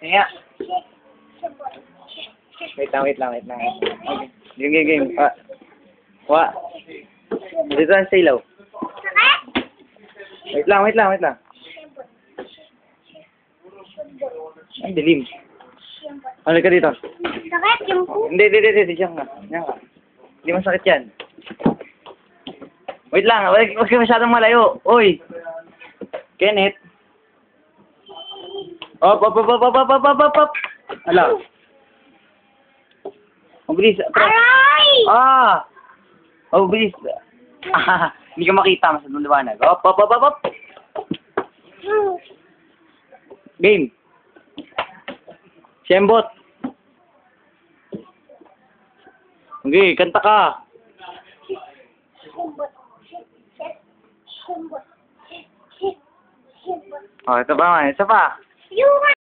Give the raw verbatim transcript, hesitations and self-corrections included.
Kaya. Wait lang, wait lang, wait lang. Okay. Game, game, game. Ah. Wa. Dito lang sa ilaw. Wait lang, wait lang, wait lang. Ang dilim. Ano ka dito? Sakit yung po. Hindi, hindi, hindi, hindi. Diyan ka. Diyan ka. Hindi masakit yan. Wait lang, wag wag ka masyadong malayo. Uy. Kenneth. Op, op, op, op, op, op, op, op, op. Ala. Mabilis. Aray! Ah! Oh, bilis. Ah, hindi ka makita. Masyadong liwanag. Op, op, op, op, op. Game. Siyembot. Okay, kanta ka. Oh, ito pa man. Isa pa. Yung